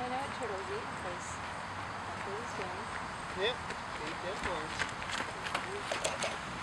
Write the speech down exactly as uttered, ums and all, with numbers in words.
I know what turtles eat because that's what he's doing. Yep, eat them worms.